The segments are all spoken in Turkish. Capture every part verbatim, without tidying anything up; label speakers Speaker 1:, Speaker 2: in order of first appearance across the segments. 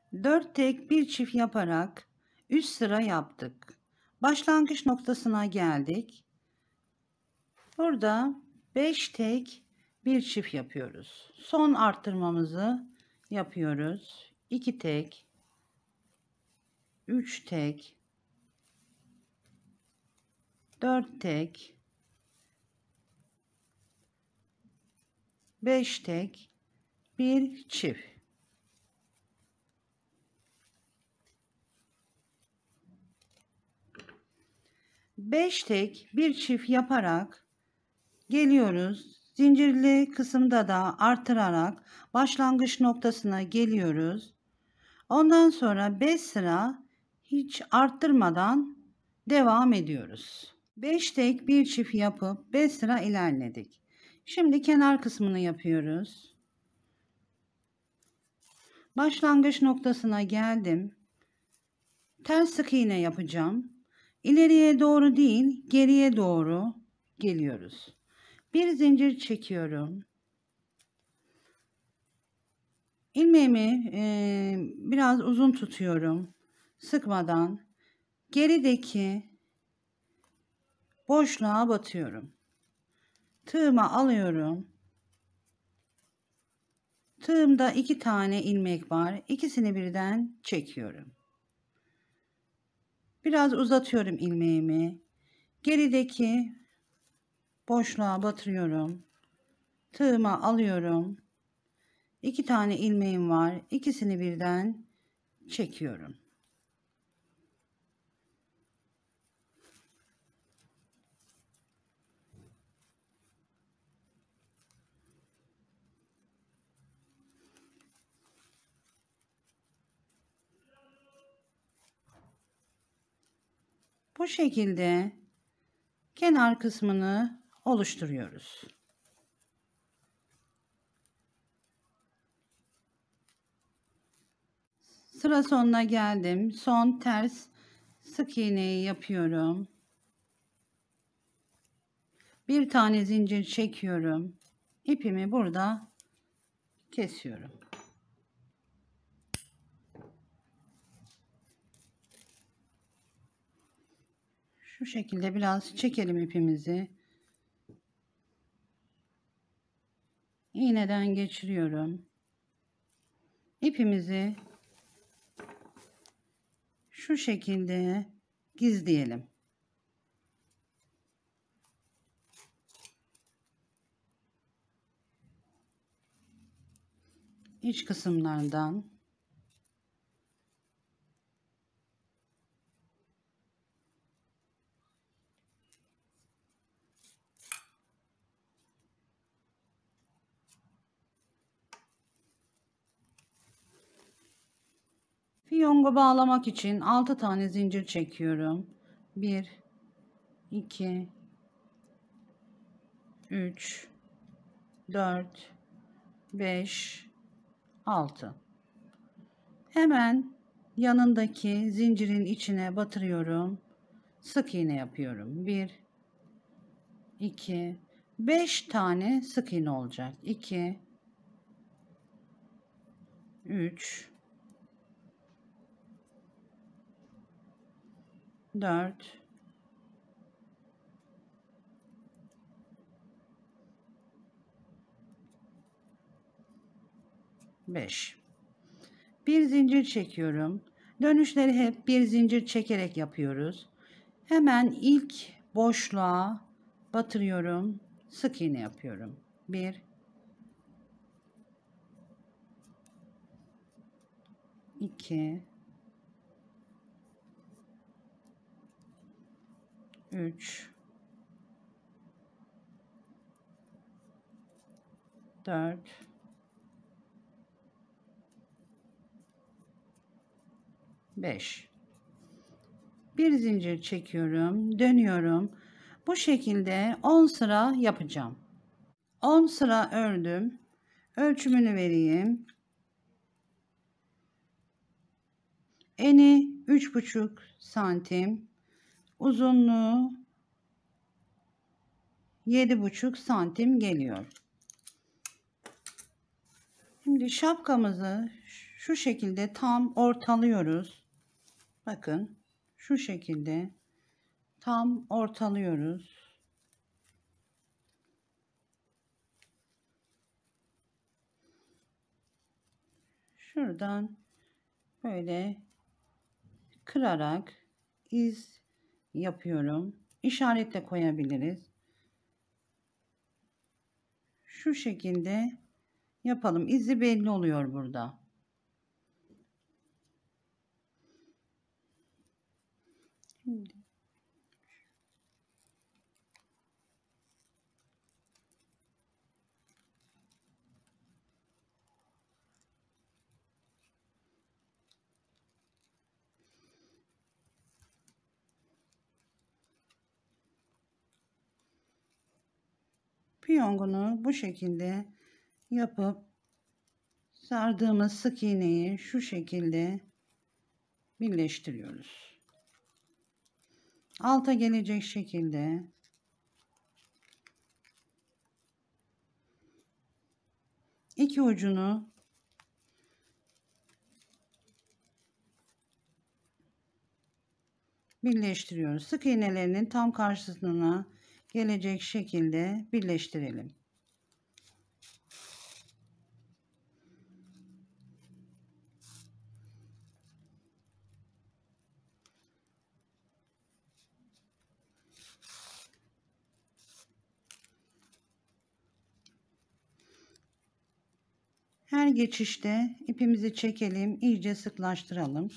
Speaker 1: dört tek bir çift yaparak üç sıra yaptık. Başlangıç noktasına geldik. Burada beş tek bir çift yapıyoruz. Son arttırmamızı yapıyoruz. iki tek, üç tek, dört tek, beş tek, bir çift. beş tek bir çift yaparak geliyoruz. Zincirli kısımda da artırarak başlangıç noktasına geliyoruz. Ondan sonra beş sıra hiç arttırmadan devam ediyoruz. beş tek bir çift yapıp beş sıra ilerledik. Şimdi kenar kısmını yapıyoruz. Başlangıç noktasına geldim. Ters sık iğne yapacağım. İleriye doğru değil, geriye doğru geliyoruz. Bir zincir çekiyorum. İlmeğimi e, biraz uzun tutuyorum. Sıkmadan gerideki boşluğa batıyorum. Tığıma alıyorum. Tığımda iki tane ilmek var. İkisini birden çekiyorum. Biraz uzatıyorum ilmeğimi. Gerideki boşluğa batırıyorum. Tığıma alıyorum. İki tane ilmeğim var. İkisini birden çekiyorum. Bu şekilde kenar kısmını oluşturuyoruz. Sıra sonuna geldim. Son ters sık iğneyi yapıyorum. Bir tane zincir çekiyorum. İpimi burada kesiyorum. Şu şekilde biraz çekelim ipimizi. İğneden geçiriyorum. İpimizi şu şekilde gizleyelim. İç kısımlardan fiyongu bağlamak için altı tane zincir çekiyorum. bir iki üç dört beş altı. Hemen yanındaki zincirin içine batırıyorum. Sık iğne yapıyorum. bir iki beş tane sık iğne olacak. iki üç dört beş. Bir zincir çekiyorum. Dönüşleri hep bir zincir çekerek yapıyoruz. Hemen ilk boşluğa batırıyorum. Sık iğne yapıyorum. bir iki üç dört beş. Bir zincir çekiyorum, dönüyorum. Bu şekilde on sıra yapacağım. on sıra ördüm. Ölçümünü vereyim. Eni üç buçuk santim, uzunluğu yedi buçuk santim geliyor. Şimdi şapkamızı Şu şekilde tam ortalıyoruz. Bakın şu şekilde tam ortalıyoruz. Şuradan böyle kırarak iz yapıyorum. İşaret de koyabiliriz. Şu şekilde yapalım. İzi belli oluyor burada. Şimdi piyongunu bu şekilde yapıp sardığımız sık iğneyi şu şekilde birleştiriyoruz. Alta gelecek şekilde iki ucunu birleştiriyoruz. Sık iğnelerinin tam karşısına gelecek şekilde birleştirelim. Her geçişte ipimizi çekelim, iyice sıklaştıralım.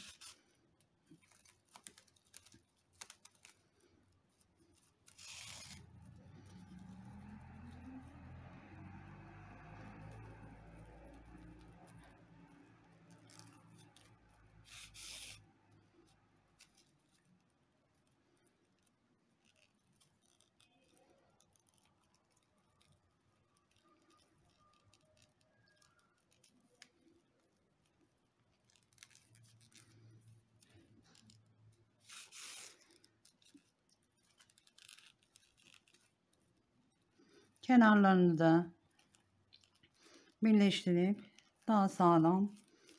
Speaker 1: Kenarlarını da birleştirip daha sağlam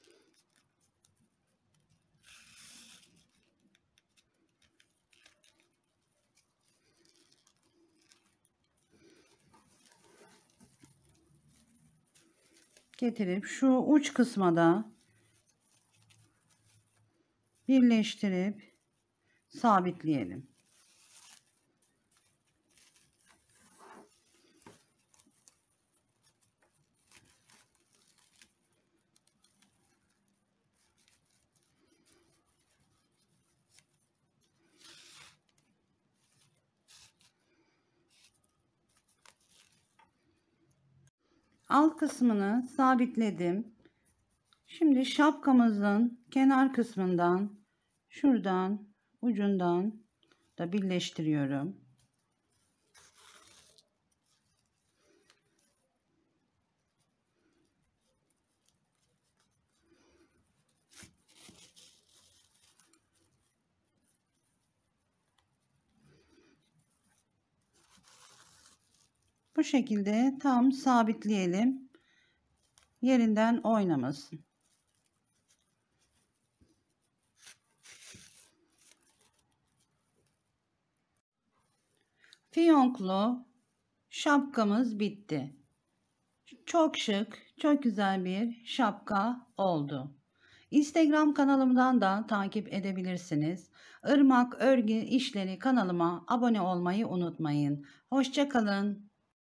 Speaker 1: getirip şu uç kısma da birleştirip sabitleyelim. Alt kısmını sabitledim. Şimdi şapkamızın kenar kısmından şuradan ucundan da birleştiriyorum. Bu şekilde tam sabitleyelim. Yerinden oynamasın. Fiyonklu şapkamız bitti. Çok şık, çok güzel bir şapka oldu. Instagram kanalımdan da takip edebilirsiniz. Irmak Örgü İşleri kanalıma abone olmayı unutmayın. Hoşça kalın.